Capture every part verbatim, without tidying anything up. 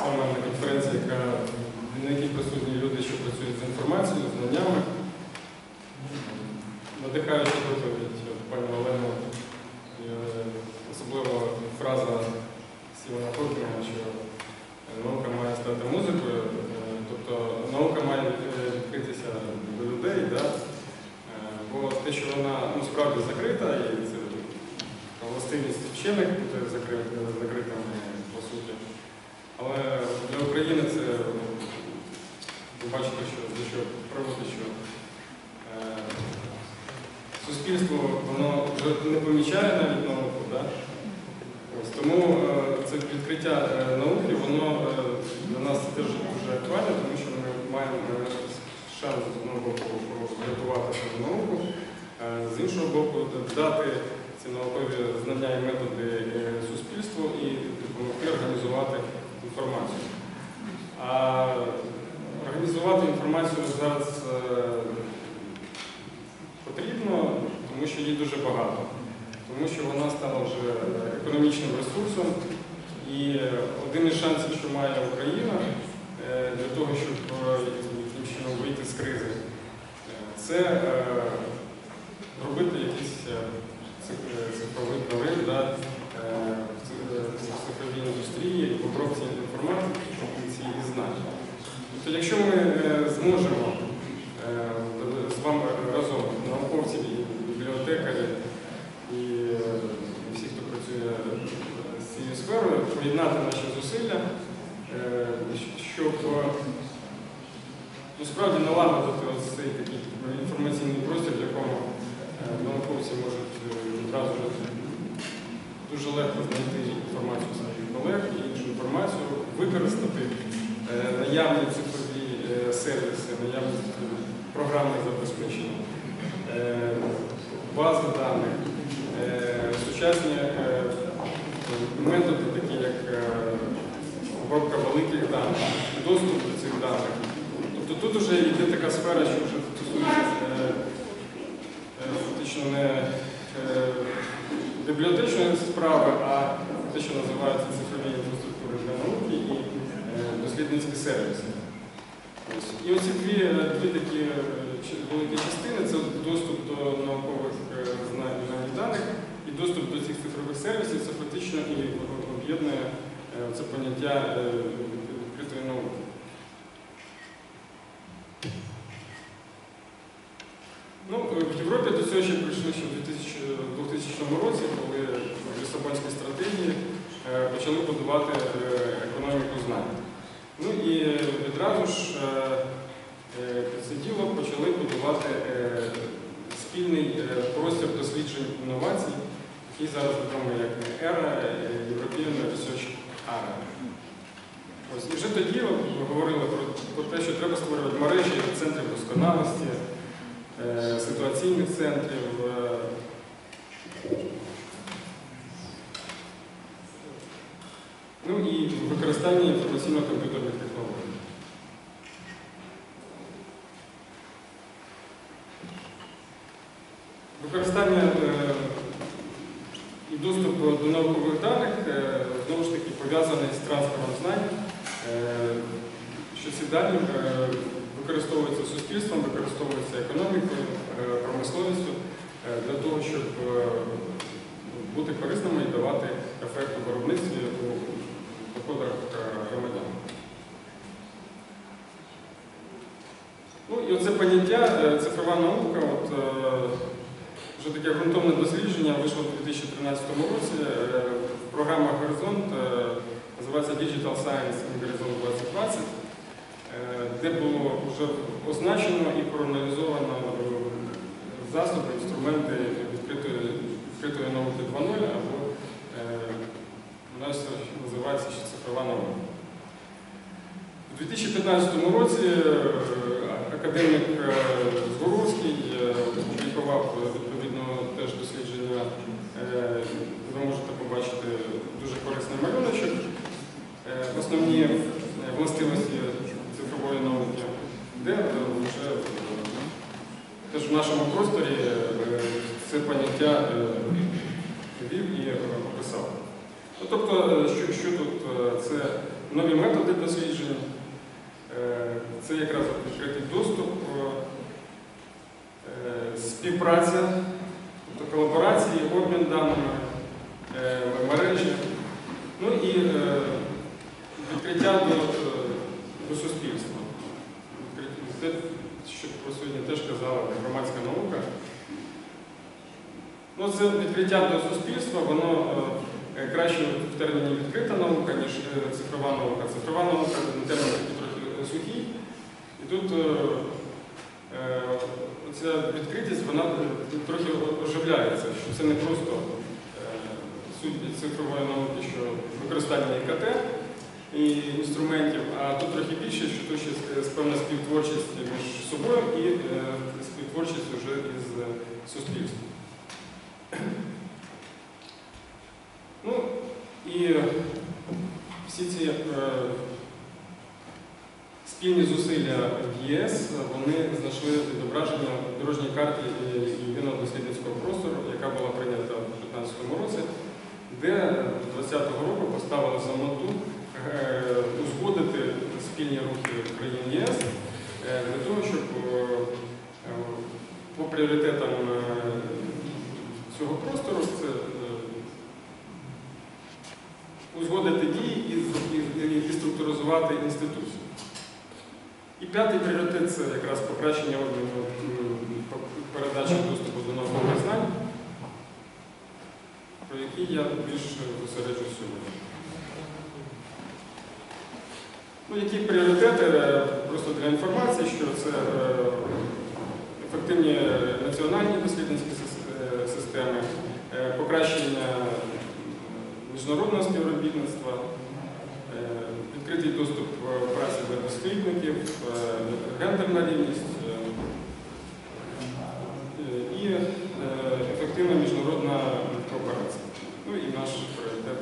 саме на конференції, яка, на якій присутні люди, що працюють з інформацією, з знаннями. Надихаюча доповідь пані Олени, особливо фраза Стівена Хокінга, що наука має стати музикою, тобто наука має відкритися до людей, да? Бо те, що вона ну, справді закрита, і це властивість вчених бути закритими, по суті. Але для України це, ви бачите, що, що приводить, що е, суспільство воно вже не помічає навіть науку. Да? Ось, тому е, це відкриття е, науки, воно е, для нас теж дуже актуальне, тому що ми маємо е, шанс з одного боку врятувати свою науку, е, з іншого боку дати ці наукові знання і методи е, суспільству і допомогти організувати інформацію. А організувати інформацію зараз е, потрібно, тому що її дуже багато. Тому що вона стала вже економічним ресурсом. І один із шансів, що має Україна е, для того, щоб яким чином вийти з кризи, е, це е, робити якийсь цифровий прорив, да, в цифровій індустрії, в обробці інформації і знань. Тобто, якщо ми зможемо з вами разом, науковці, бібліотекарі і всі, хто працює з цією сферою, поєднати наші зусилля, щоб ну, справді налагодити ось цей такий інформаційний простір, в якому науковці можуть одразу дуже легко знайти інформацію своїх колег і іншу інформацію, використати наявні цифрові сервіси, наявні програмне забезпечення, бази даних, сучасні методи, такі як обробка великих даних, доступ до цих даних. Тобто тут вже йде така сфера, що вже стосується фактично не бібліотечної справи, а те, що називається цифрові інфраструктури для науки і дослідницькі сервіси. І оці дві, дві такі великі частини – це доступ до наукових знань і даних і доступ до цих цифрових сервісів – це фактично і об'єднує це поняття відкритої науки. Ну, в Європі до цього ще прийшли ще в двохтисячному році, коли в Лісабонській стратегії почали будувати економіку знань. Ну і відразу ж під це діло почали будувати спільний простір досліджень інновацій, який зараз відомий як ера, European Research Area. Ось, і вже тоді говорили про, про те, що треба створювати мережі центрів досконалості, ситуаційних центрів, ну і використання інформаційно-комп'ютерних технологій. Використання і доступ до наукових даних знову ж таки пов'язаний з трансфером знань, що ці дані використовуються суспільством, використовуються економікою, промисловістю для того, щоб бути корисними і давати ефект у виробництві у доходах громадян. Ну і оце поняття цифрова наука, от, вже таке ґрунтовне дослідження вийшло у дві тисячі тринадцятому році в програмах «Горизонт», називається Digital Science in Horizon двадцять двадцять, де було вже означено і проаналізовано засоби, інструменти відкритої, відкритої науки два нуль, або у нас називається ще цифрова наука. У дві тисячі п'ятнадцятому році академік Згуровський опублікував відповідно теж дослідження, ви можете побачити дуже корисний малюночок, основні властивості цифрової науки, де вже теж в нашому просторі це поняття ввів і описав. Ну, тобто, що, що тут це нові методи досліджень, це якраз відкритий доступ, співпраця, тобто колаборації, обмін даними, мережі, ну і відкриття до, до суспільства. Те, що про сьогодні теж казала громадська наука. Ну, це відкриття до суспільства, воно краще в терміні відкрита наука, ніж цифрова наука. Цифрова наука термін трохи сухий. І тут ця відкритість, вона трохи оживляється, що це не просто суть цифрової науки, що використання І К Т і інструментів, а тут трохи більше, що тут ще певна співтворчість між собою і співтворчість вже із суспільством. Ну, і всі ці е, спільні зусилля в Є С, вони знайшли відображення в дорожній карті єдиного дослідницького простору, яка була прийнята в дві тисячі п'ятнадцятому році, де з двадцятого року поставили за мету е, узгодити спільні рухи країн Є С е, для того, щоб е, по пріоритетам е, цього простору це узгодити дії і, і, і структуризувати інституцію. І п'ятий пріоритет – це якраз покращення обміну передачі доступу до наукових знань, про які я більш зосереджу сьогодні. Ну, які пріоритети, просто для інформації, що це ефективні національні дослідницькі системи, покращення міжнародного співробітництва, відкритий доступ праці для дослідників, гендерна рівність і ефективна міжнародна кооперація. Ну і наш пріоритет.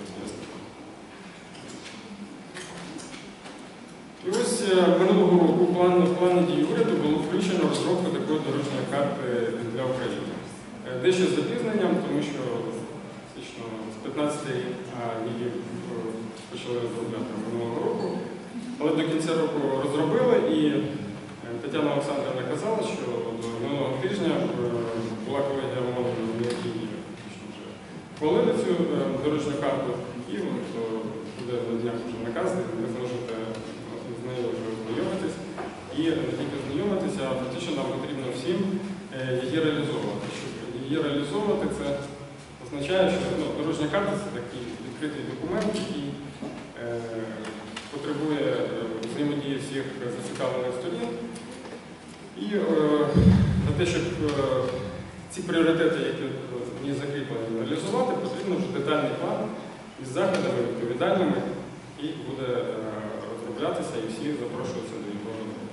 І ось минулого року в плані, в плані дій уряду було включено розробку такої дорожньої карти для України. Дещо з запізненням, тому що фактично з п'ятнадцяти її почали розробляти минулого року. Але до кінця року розробили, і Тетяна Олександрівна казала, що до минулого тижня була колегія ООН, які вже хвалили цю дорожню карту, і буде на днях вже наказ, ви зможете з нею вже ознайомитись. І не тільки знайомитися, а фактично нам потрібно всім її реалізовувати. Щоб її реалізовувати, це означає, що ну, дорожня карта – це такий відкритий документ, який е, потребує е, взаємодії всіх зацікавлених сторін. І е, для те, щоб е, ці пріоритети, які в ній закріплені, реалізувати, потрібно вже детальний план із заходами відповідальними, який буде е, розроблятися, і всі запрошуються до його роботи.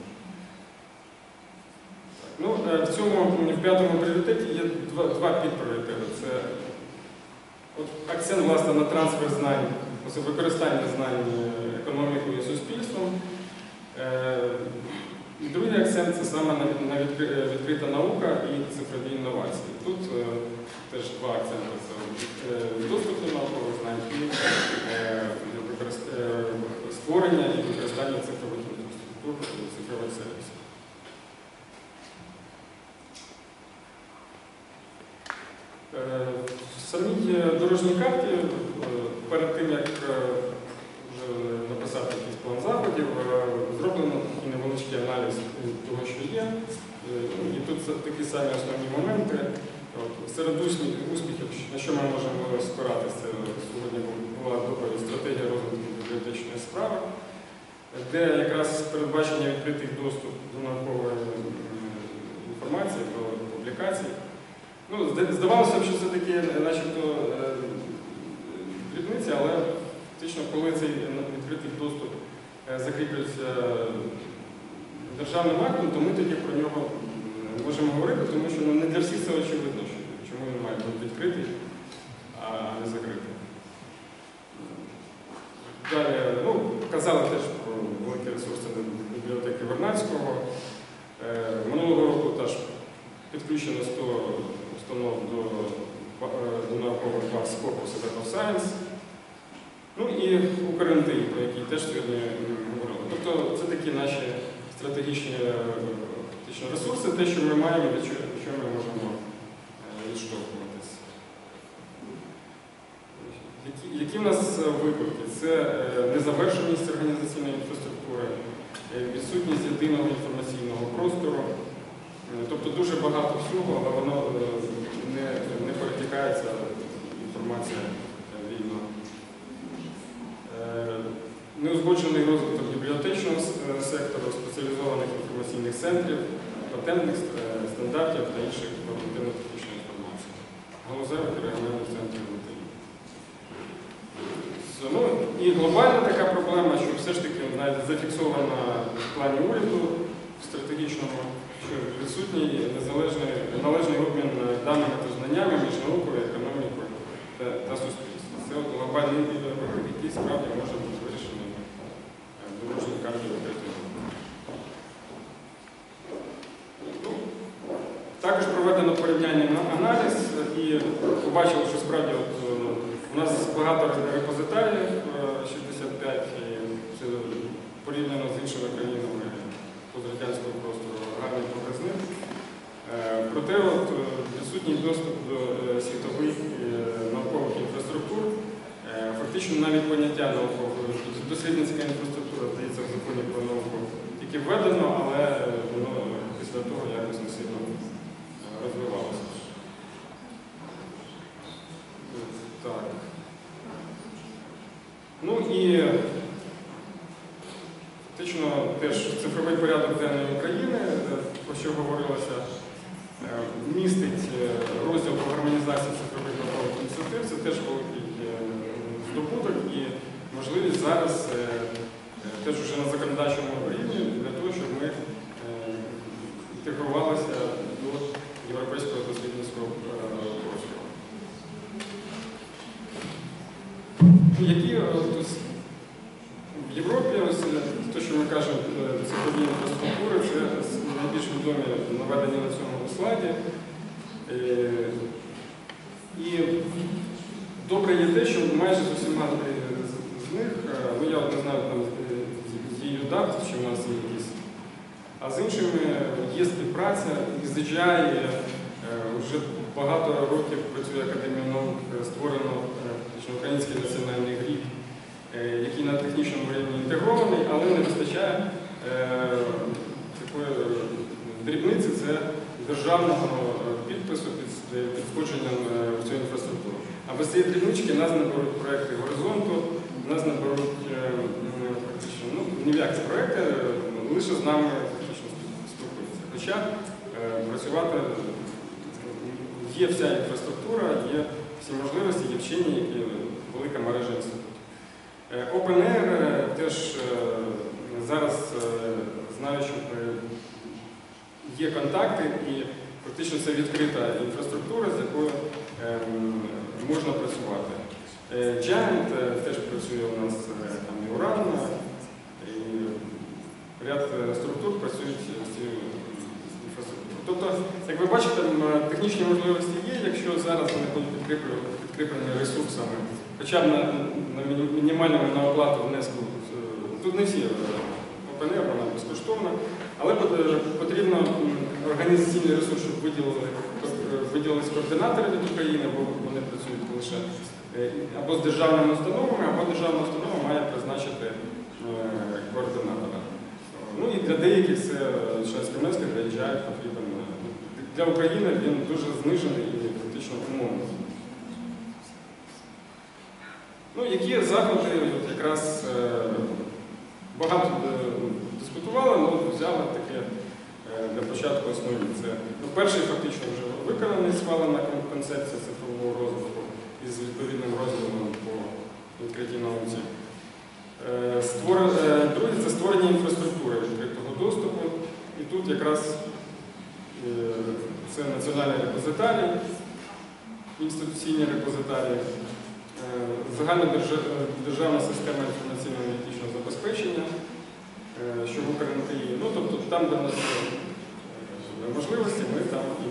Ну, е, в цьому, в п'ятому пріоритеті є два, два підпріоритети. Це от, акцент, власне, на трансфер знань, це використання знань економікою і суспільством. Е, і другий акцент – це саме на, на відкри, відкрита наука і цифрові інновації. Тут е, теж два акценти – це е, доступ до наукових знань і е, використ, е, створення і використання цифрових інфраструктур, цифрових сервісів. В самій дорожній карті, перед тим, як вже написати якийсь план заходів, зроблено такий невеличкий аналіз того, що є. І тут такі самі основні моменти. Серед успіхів, на що ми можемо спиратися, сьогодні була доповідь «Стратегія розвитку бібліотечної справи», де якраз передбачення відкритий доступ до наукової інформації, до публікацій. Ну, здавалося б, що це такі, начебто, дрібниці, але фактично, коли цей відкритий доступ закріплюється державним актом, то ми тоді про нього можемо говорити, тому що ну, не для всіх це очевидно, що чому він має бути відкритий, а не закритий. Далі, ну, казали теж про великі ресурси бібліотеки Вернадського. Минулого року теж підключено сто установ до, до наукових баз Corpus Web of Science. Ну і УКРНТІ, про який теж сьогодні говорили. Тобто це такі наші стратегічні фактично ресурси, те, що ми маємо, від чого ми можемо відштовхуватися. Які, які в нас виклики? Це незавершеність організаційної інфраструктури, відсутність єдиного інформаційного простору. Тобто дуже багато всього, але воно не, не перетікається, інформація вільно. Неузгоджений розвиток бібліотечного сектору, спеціалізованих інформаційних центрів, патентних стандартів та інших нормативно-технічної інформації. Галузевих і регіональних центрів ем те і. Ну, і глобальна така проблема, що все ж таки навіть зафіксована в плані уряду в стратегічному, що відсутній незалежний належний обмін даними та знаннями між наукою, економікою та, та суспільством. Це глобальний виклик, який справді може бути вирішений дорожньою картою відкритої науки. Ну, також проведено порівняння на аналіз і побачили, що справді от, у нас багато репозитаріїв, шістдесят п'ять, і це порівняно з іншими країнами пострадянського простору, гарний показник. Проте от, відсутній доступ до світових наукових інфраструктур, фактично навіть поняття наукової, дослідницька інфраструктура, здається, в законі про науку тільки введено, але воно після того якось не сильно розвивалося. Так. Ну і фактично теж цифровий порядок денної України, про що говорилося, містить розділ по гармонізації цифрових наукових ініціатив. Це теж великий здобуток і можливість зараз теж уже на законодавчому рівні для того, щоб ми інтегрувалися до європейського дослідницького простору. Які в Європі, ось те, що ми кажемо, цифрові інфраструктури, це найбільш відомі наведені на цьому слайді. І добре є те, що майже з усіма з них, ну я не знаю, там з її дат, чи в нас є якісь, а з іншими є співпраця, і з джей ай вже багато років працює Академія наук, створено Український національний гріб, який на технічному рівні інтегрований, але не вистачає е, такої дрібниці, це державного підпису під, під входженням в цю інфраструктуру. А без цієї дрібнички нас не беруть проєкти горизонту, нас не беруть е, практично, ну, ні в які проєкти, лише з нами фактично спілкуються. Хоча е, працювати є вся інфраструктура, є всі можливості, є вчені, які велика мережа інститутів. OpenAir теж зараз знаю, що є контакти і фактично це відкрита інфраструктура, з якою можна працювати. Giant теж працює у нас, там і Уран, і ряд структур працюють з цією інфраструктурою. Тобто, як ви бачите, технічні можливості є, якщо зараз вони будуть підкріплені ресурсами, хоча б на, на мінімальному на оплату внеску. Тут не всі OpenAir, вона безкоштовна, але потрібно організаційний ресурс, щоб виділили, виділились координатори від України, бо вони працюють лише або з державними установами, або державна установа має призначити координатора. Ну і для деяких це членський внесок, для джей ай потрібен. Для України він дуже знижений і фактично умовний. Ну, які заходи якраз багато дискутували, але взяли таке для початку основні. Це, ну, перший фактично вже виконаний, схвалена концепція цифрового розвитку із відповідним розділом по відкритій науці. Друге – це створення інфраструктури відкритого доступу. І тут якраз це національний репозитарій, інституційні репозитарії, загальнодержавна система інформаційно-аналітичного забезпечення, що в УКРНТІ. Ну, тобто там, де у нас є можливості, ми там і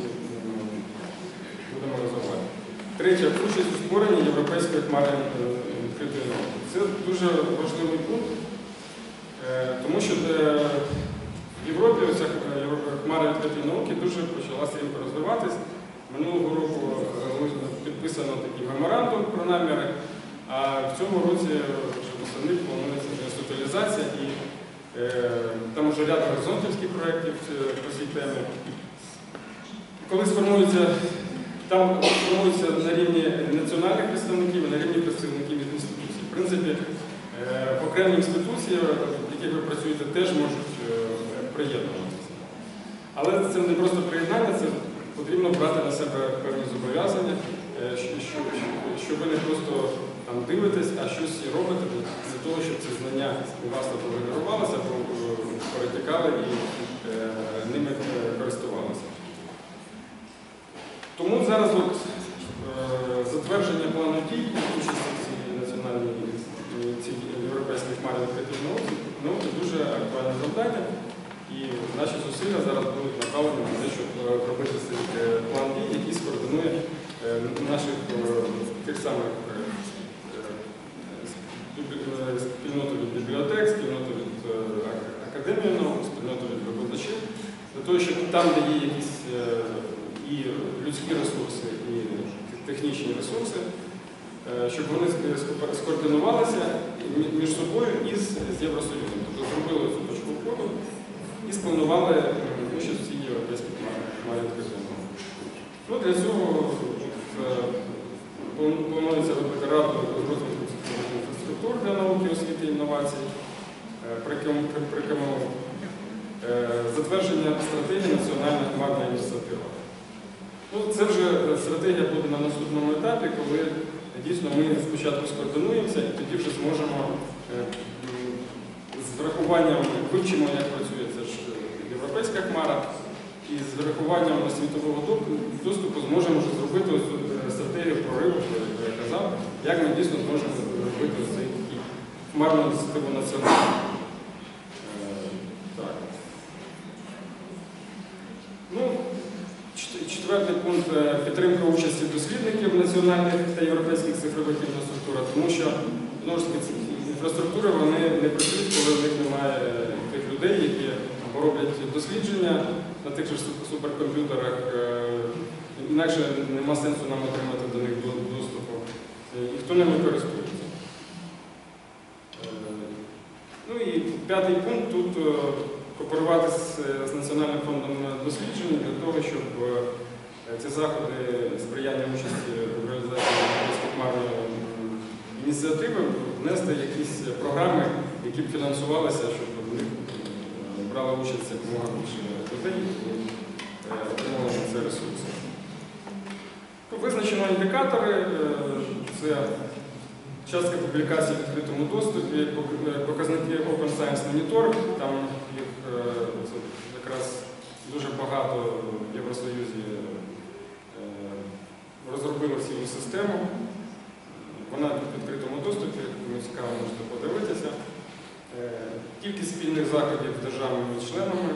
будемо розвивати. Третє – участь у створенні європейської хмари відкритої науки. Це дуже важливий пункт, тому що в Європі ця хмара відкритої науки дуже почала стрімко розвиватись. Минулого року підписано такий меморандум про наміри, а в цьому році вже восени планується інституалізація і е, там вже ряд горизонтівських проєктів по цій темі. Коли сформується, там сформується на рівні національних представників і на рівні представників інституцій. В принципі, е, окремі інституції, в яких ви працюєте, теж можуть е, приєднуватися. Але це не просто приєднання, це потрібно брати на себе певні зобов'язання, що, що ви не просто там дивитесь, а щось і робите для того, щоб ці знання у вас генерувалися, або перетікали і е, ними користувалися. Тому зараз от, е, затвердження плану дій, участі в цій національній, цій європейській хмарі відкритої науки, науки дуже актуальне завдання. І наші зусилля зараз будуть направлені на те, щоб робити цей план дій, який скоординує наших тих самих спільноту від бібліотек, спільноту від академії наук, спільноту від викладачів, для того, щоб там, де є якісь і людські ресурси, і технічні ресурси, щоб вони скоординувалися між собою і з Євросоюзом. Тобто зробили цю точку входу і спланували участь в цій європейській хмарі відкритої науки. Ну, для цього планується робити раду розвитку інфраструктур для науки, освіти і інновацій, при КМУ, затвердження стратегії національних хмарних ініціатив. Ну, це вже стратегія буде на наступному етапі, коли дійсно ми спочатку скоординуємося і тоді вже зможемо з врахуванням, вивчимо, як працює ця ж європейська хмара, і з врахуванням світового доступу зможемо вже зробити ось стратегію прориву, про яку я казав, як ми дійсно зможемо зробити ось цей хмарну ініціативу національну. Так. Ну, четвертий пункт – підтримка участі дослідників національних та європейських цифрових інфраструктурах, тому що, знову ж таки, інфраструктури вони не працюють, коли в них немає тих людей, які роблять дослідження на тих же суперкомп'ютерах, інакше нема сенсу нам отримати до них доступу. І хто ними користується. Ну і п'ятий пункт – тут кооперуватися з Національним фондом досліджень для того, щоб ці заходи сприяння участі в реалізації європейської хмарної ініціативи внести якісь програми, які б фінансувалися, щоб в них брала участь якомога більше людей і отримали ці ресурси. Визначено індикатори, це частка публікацій в відкритому доступі, показники Open Science Monitor, там їх якраз дуже багато в Євросоюзі розробили цілу систему. Вона в відкритому доступі, кому цікаво, можете подивитися. Кількість спільних заходів з державами-членами,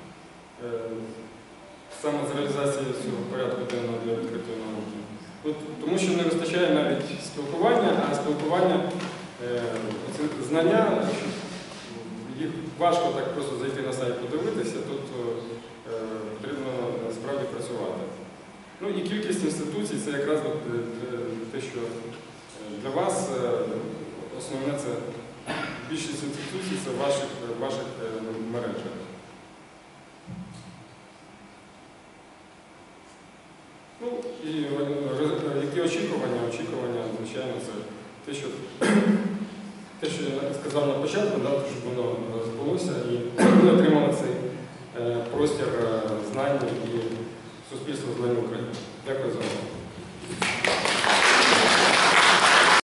саме з реалізації цього порядку денного для відкритої науки. Тому що не вистачає навіть спілкування, а спілкування, знання, їх важко так просто зайти на сайт подивитися, тут потрібно справді працювати. Ну і кількість інституцій – це якраз те, що для вас основне це більшість інституцій – це в ваших, ваших мережах. Ну і які очікування? Очікування, звичайно, це те, що, те, що я сказав на початку, да, щоб воно збулося і ми отримали цей простір знань і суспільства знань України. Дякую за увагу.